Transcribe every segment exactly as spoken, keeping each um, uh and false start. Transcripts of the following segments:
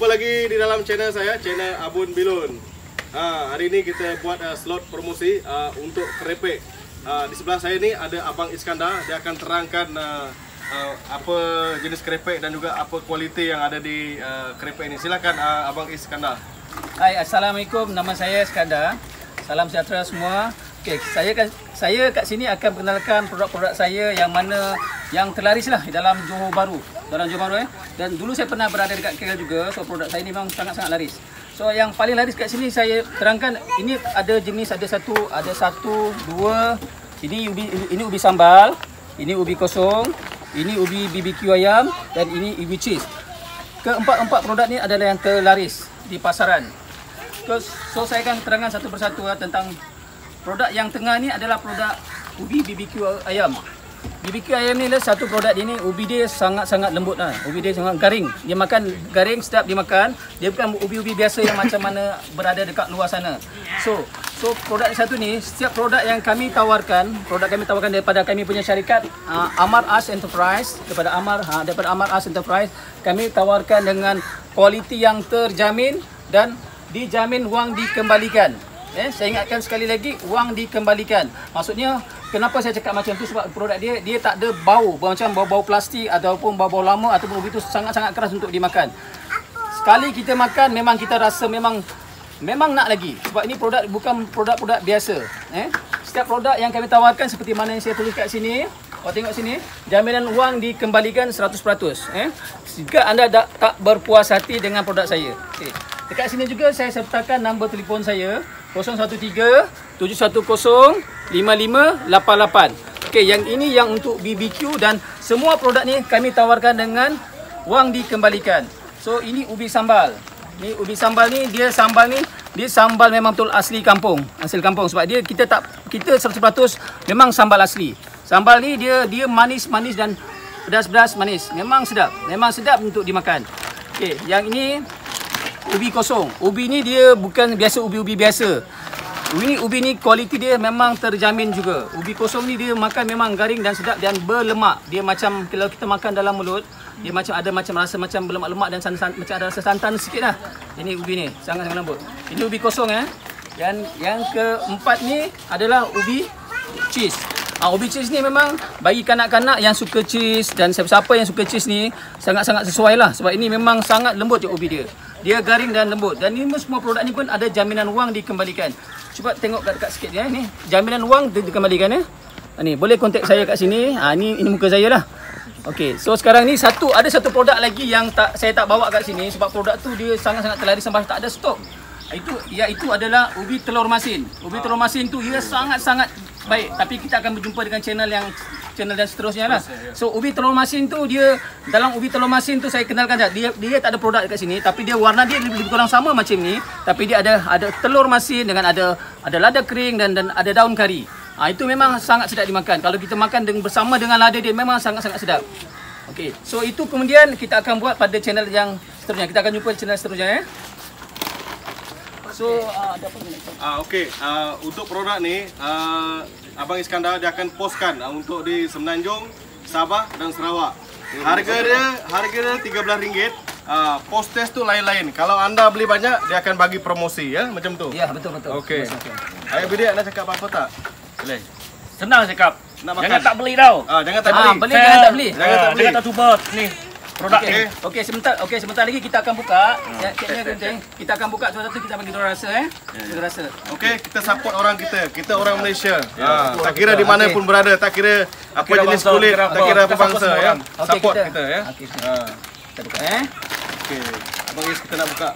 lagi di dalam channel saya, channel Abun Bilun. Ha, hari ini kita buat uh, slot promosi uh, untuk kerepek. Uh, di sebelah saya ini ada Abang Iskandar. Dia akan terangkan uh, uh, apa jenis kerepek dan juga apa kualiti yang ada di uh, kerepek ini. Silakan uh, Abang Iskandar. Hai, Assalamualaikum. Nama saya Iskandar. Salam sejahtera semua. Okey, saya saya kat sini akan perkenalkan produk-produk saya yang mana yang terlaris lah di dalam Johor Bahru. Dalam Johor Bahru eh. Dan dulu saya pernah berada dekat K L juga. So produk saya ni memang sangat-sangat laris. So yang paling laris kat sini saya terangkan, ini ada jenis, ada satu, ada satu, dua. Ini ubi, ini ubi sambal, ini ubi kosong, ini ubi B B Q ayam dan ini ubi cheese. Keempat-empat produk ni adalah yang terlaris di pasaran. So saya akan terangkan satu persatu tentang produk yang tengah ni adalah produk ubi B B Q ayam. B B Q ayam ni adalah satu produk dia ni, ubi dia sangat-sangat lembut lah. Ubi dia sangat garing. Dia makan garing, sedap dimakan. Dia bukan ubi-ubi biasa yang macam mana berada dekat luar sana. So, so produk satu ni, setiap produk yang kami tawarkan, produk kami tawarkan daripada kami punya syarikat uh, Amar As Enterprise, daripada Amar, ha, daripada Amar As Enterprise, kami tawarkan dengan kualiti yang terjamin dan dijamin wang dikembalikan. Eh, saya ingatkan sekali lagi, wang dikembalikan. Maksudnya, kenapa saya cakap macam tu? Sebab produk dia, dia tak ada bau, macam bau-bau plastik ataupun bau-bau lama ataupun ubi itu sangat-sangat keras untuk dimakan. Sekali kita makan, memang kita rasa memang memang nak lagi. Sebab ini produk bukan produk-produk biasa. Eh, setiap produk yang kami tawarkan seperti mana yang saya tulis kat sini. Kau tengok sini, jaminan wang dikembalikan seratus peratus. Eh, jika anda tak, tak berpuas hati dengan produk saya. Okay. Dekat sini juga saya sertakan nombor telefon saya kosong satu tiga tujuh satu kosong lima lima lapan lapan. Okey, yang ini yang untuk B B Q dan semua produk ni kami tawarkan dengan wang dikembalikan. So ini ubi sambal. Ni ubi sambal ni, dia sambal ni dia sambal memang betul asli kampung, asli kampung sebab dia kita tak kita seratus peratus memang sambal asli. Sambal ni dia dia manis-manis dan pedas-pedas manis. Memang sedap. Memang sedap untuk dimakan. Okey, yang ini ubi kosong. Ubi ni dia bukan biasa ubi-ubi biasa. Ubi ni, ubi ni kualiti dia memang terjamin juga. Ubi kosong ni dia makan memang garing dan sedap dan berlemak. Dia macam kalau kita makan dalam mulut, dia macam ada macam rasa macam berlemak-lemak dan san, macam ada rasa santan sikit lah. Ini ubi ni, sangat-sangat lembut. Ini ubi kosong eh. Yang yang keempat ni adalah ubi cheese. Ah, ubi cheese ni memang bagi kanak-kanak yang suka cheese dan siapa-siapa yang suka cheese ni sangat-sangat sesuai lah. Sebab ini memang sangat lembut je ubi dia. Dia garing dan lembut. Dan ini semua produk ni pun ada jaminan wang dikembalikan. Cuba tengok kat dekat sikit ya. Ni jaminan wang di dikembalikan ya. Ni boleh kontak saya kat sini. Ha, ni ini muka saya lah. Okey, so sekarang ni satu ada satu produk lagi yang tak saya tak bawa kat sini sebab produk tu dia sangat-sangat terlaris sampai tak ada stok. Itu iaitu adalah ubi telur masin. Ubi telur masin tu ia sangat-sangat baik, tapi kita akan berjumpa dengan channel yang channel dan seterusnya lah. So ubi telur masin tu dia dalam ubi telur masin tu saya kenalkan saja. Dia dia tak ada produk dekat sini tapi dia warna dia lebih, lebih kurang sama macam ni, tapi dia ada ada telur masin dengan ada ada lada kering dan dan ada daun kari. Ha, itu memang sangat sedap dimakan. Kalau kita makan dengan bersama dengan lada dia memang sangat-sangat sedap. Okey. So itu kemudian kita akan buat pada channel yang seterusnya. Kita akan jumpa channel seterusnya eh. So, uh, ada apa ni? Ah, okey. Uh, untuk produk ni, uh, Abang Iskandar dia akan postkan uh, untuk di Semenanjung, Sabah dan Sarawak. Harga dia, harga dia tiga belas ringgit. Uh, post test tu lain-lain. Kalau anda beli banyak, dia akan bagi promosi ya, macam tu. Ya, betul betul. Okey. Ayah bidik nak cakap apa-apa tak? Boleh. Senang cakap. Nak makan. Jangan tak beli tau. Ah, jangan tak Ah, beli. beli jangan tak beli. Jangan tak beli. Jangan tak cuba ni. Produk Okey, ni. okey sebentar, okey sebentar lagi kita akan buka. Ya, keknya penting. Kita akan buka satu-satu kita bagi dia rasa eh. Dia rasa. Okey, kita support orang kita. Kita orang Malaysia. Ya, Ha, tak kira di mana pun berada, tak kira apa kira jenis bangsa, kulit, kira tak apa. kira apa Kita bangsa support ya. orang. Okey, Support kita- kita ya. Okey. Ha. Kita buka eh. Okey. Abang Is kita nak buka.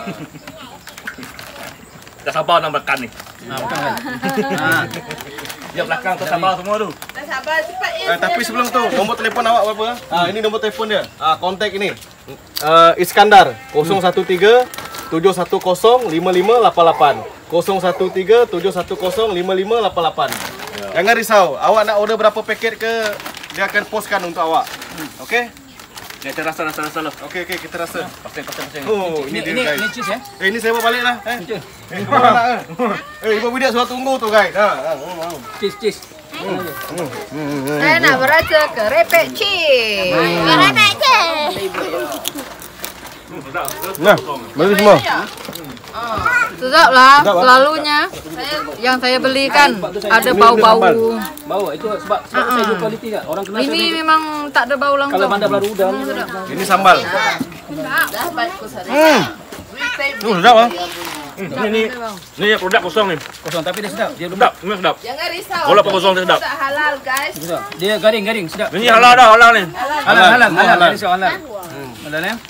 Dah sabar nak makan ni. Ha, bukan kan. Ha. Dia belakang tu sabar semua tu. Tak sabar, cepat ya. Eh, tapi sebelum tu, nombor telefon awak berapa? Ah, ini nombor telefon dia. Ah, kontak ini. Uh, Iskandar kosong satu tiga tujuh satu kosong lima lima lapan lapan. kosong satu tiga tujuh satu kosong lima lima lapan lapan. Jangan risau, awak nak order berapa paket ke, dia akan postkan untuk awak. Okey? Dia kita rasa rasa rasa lah. Okey okey kita rasa. Pasang pasang pasang. Oh, Ini dia, ini guys. ini cheese ya. Eh, ini saya bawa balik lah. Eh, Cheese. eh kau nak ke? Eh, ibu bidak suruh tunggu tu guys. Ha, ha, ha. Cheese cheese. Saya nak berasa kerepek cheese. Kerepek cheese. Nah, beli semua. Sedap lah, Sedap, ah. selalunya yang saya belikan ada bau-bau. Bau itu sebab sebab saya jual kualiti kan. Orang kenal Ini saya- memang tak ada bau kalau langsung. bandar baru udang. Ini sambal. Hmm. Tuh sedap ah. Ini ni ni produk kosong ni. Kosong tapi dia sedap. Dia Sedap, ini sedap. Jangan risau. Bola kosong dia sedap. Tak halal guys. sedap. Dia garing-garing sedap. Ini halal dah, halal ni. Halal, Halal, halal, semua halal. halal. Ini soal halal. Halal ya.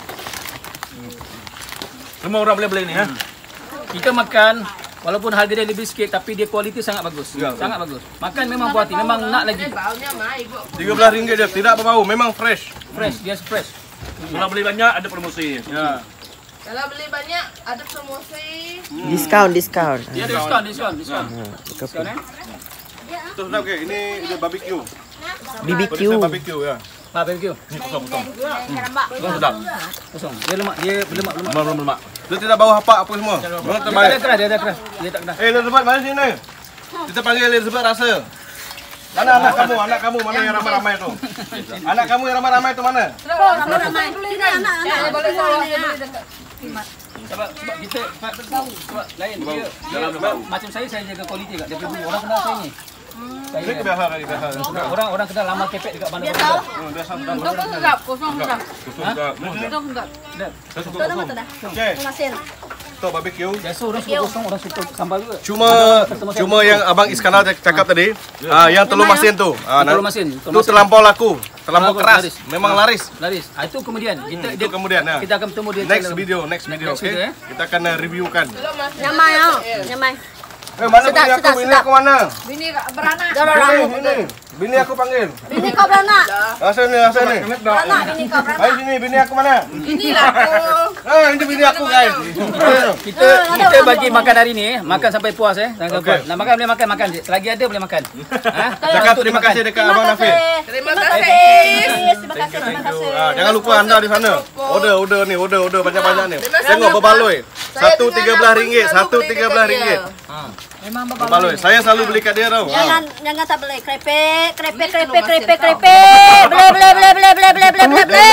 Semua orang boleh beli ni ha. Kita makan walaupun harga dia lebih sikit tapi dia kualiti sangat bagus. Ya. Sangat bagus. Makan memang puas hati, memang nak lagi. Baunya mah ibu. tiga belas ringgit je, tidak berbau, memang fresh. Fresh, dia fresh. Kalau beli banyak ada promosi. Ya. Kalau beli banyak ada promosi. Diskaun, diskaun. Dia ada diskaun, diskaun, diskaun. Diskaun eh. Tuh sedap ke? Ini dia barbecue. B B Q. Pedas barbecue ya. Pak barbecue. Ni kosong kosong. Kosong sedap. Kosong. Dia lemak, dia berlemak, berlemak. Belum belum lemak. Dia tidak bau hapak apa semua. Memang Dia tak terbaik. ada keras, dia ada keras. Dia tak keras. Eh, Elizabeth mana sini? Kita panggil Elizabeth rasa. Mana anak kamu? Anak kamu mana yang ramai-ramai tu? Anak kamu yang ramai-ramai tu mana? Ramai-ramai. Ini anak-anak. Ya, boleh bawa Sebab sebab kita sebab, sebab lain dia, dia macam saya saya jaga kualiti kat daripada dulu. Orang kenal saya ni. Saya Ini kebiasaan lagi biasa. orang orang kenal lama kepek dekat bandar. tahu. Hmm, biasa sedap. Kosong sedap, kosong sedap. Kosong sedap. Kosong sedap. Saya suka kosong. Okey. Tu barbecue. Biasa orang suka kosong, orang suka sambal juga. Cuma cuma yang Abang Iskandar cakap tadi, ah yang telur masin tu. Ah, Telur masin, telur tu masin. terlampau laku, terlampau Laku, keras. laris. Memang laris. Laris. Ah, itu kemudian kita Itu kemudian nah. kita akan bertemu dia Next channel. video, next video, next okey. video, eh. Kita akan uh, reviewkan. Nyamai ah. Nyamai. Eh, mana Sedap, bini aku? sedap, Bini sedap. aku mana? Bini beranak. Bini, bini. Bini aku panggil. Bini kau beranak. Asal ni, asal ni. Beranak bini kau beranak. Hai sini, bini aku mana? Inilah aku. Ah, ini bini aku guys. Kita kita bagi makan hari ni, makan sampai puas eh. Jangan Okey. okay. Nak makan boleh makan makan. Selagi ada boleh makan. Ha? Cakap terima kasih dekat Abang Nafis. Terima kasih. Terima kasih. Terima kasih. Ah, jangan lupa anda di sana. Order, order ni, order, order banyak-banyak ni. Tengok berbaloi. Satu tiga belas ringgit, satu tiga belas ringgit. Memang Berbaloi. Saya selalu beli kat dia tau. Jangan jangan tak boleh krepek, krepek, krepek, krepek, krepek. Beli beli beli beli beli beli beli beli beli.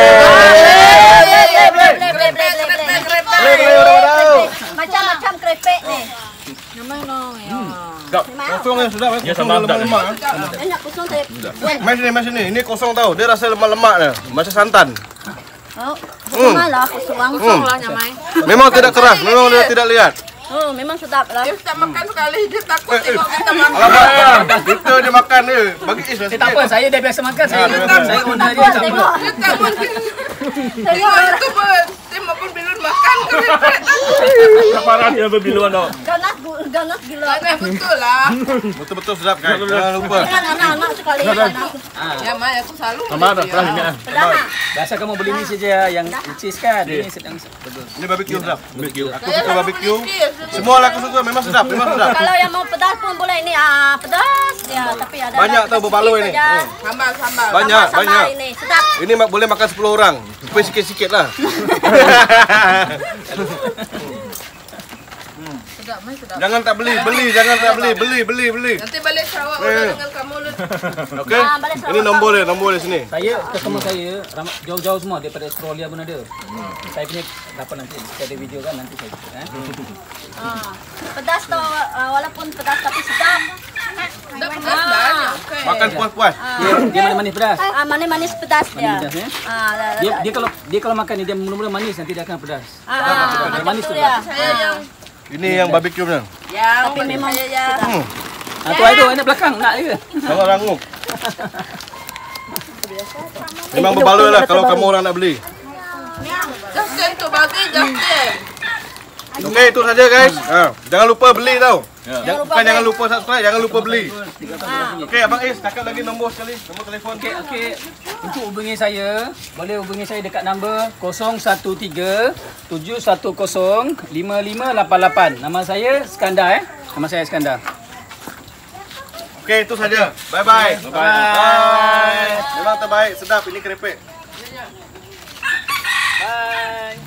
Beli beli beli beli beli beli. Boleh, boleh, orang-orang. Macam-macam krepek ni. Sedap. Kosong ni sedap eh. Ya, Kosong sedap, lemak-lemak. eh. Enak kosong saya. Mai sini, mai sini. Ini kosong tau. Dia rasa lemak-lemak dia. Macam santan. Oh, kosong malah kosong. Kosong lah Nyamai. Memang tidak keras. Memang dia tidak lihat. Oh, memang sedap lah. Dia tak makan sekali dia takut Eh, eh. tengok kita makan. Alamak. Kita dia makan dia. Bagi Is lah Eh, tak apa, sikit. saya dah biasa makan. Saya Ah, dia biasa. saya owner dia Tengok, tak apa. tengok. Dia tak mungkin. Tengok. Tengok tu pun. Tengok pun bilun makan. Kaparan dia berbiluan tau. Ganas gu- ganas gila. Mana betul lah. Betul-betul sedap guys. Jangan lupa. Dengan anak-anak sekali. anak. Nyamai aku selalu Sama dah, beli pernah dia. ingat ah. Pedas tak? Biasa kamu beli ni saja yang cheese kan. Ini sedang betul. Ini barbecue sedap. Barbecue. Aku Saya suka nak barbecue. fikir. Semua lah aku suka. Memang sedap. Memang sedap. Kalau yang mau pedas pun boleh ni. Ah, pedas. Ya, tapi ada Banyak ada tau berbaloi ni. sikit saja. Hmm. Sambal sambal. Banyak, Sambal banyak. ini sedap. Ini mak- boleh makan sepuluh orang. Tapi sikit-sikit lah. Sedap, Mai sedap. Jangan tak beli, beli, jangan tak beli, beli, beli, beli. Nanti balik Sarawak Eh. order dengan kamu lu. Okey. Ah, balik Sarawak. Ini nombor dia, nombor dia sini. Saya, customer saya ramai- jauh-jauh semua daripada Australia pun ada. Saya punya dapat nanti saya ada video kan nanti saya eh. Ah, pedas tu ah, walaupun pedas tapi sedap. Dah pedas banyak. Okey. Makan puas-puas. Dia dia manis-manis pedas. Ah, manis-manis pedas dia. Manis pedas, ya? Ah, dah- Dia dah- dia kalau dia kalau makan ni dia mula-mula manis nanti dia akan pedas. ah, macam manis tu tu dia. Saya yang Ini yang barbecue nya. yang Tapi memang saya yang Hmm. Ah tu itu anak belakang nak je. Jangan rangup. Memang berbaloi lah kalau kamu orang nak beli. Justin tu bagi Justin. Okey, itu saja guys. Ha, jangan lupa beli tau. Jangan, bukan jangan lupa subscribe, jangan lupa beli. Okey, Abang Is, cakap lagi nombor sekali, nombor telefon. Okey okey. Untuk hubungi saya, boleh hubungi saya dekat nombor kosong satu tiga tujuh satu kosong lima lima lapan lapan. Nama saya Iskandar eh. Nama saya Iskandar. Okey, itu saja. Bye bye. Bye. Bye. Memang terbaik, sedap ini kerepek. Bye.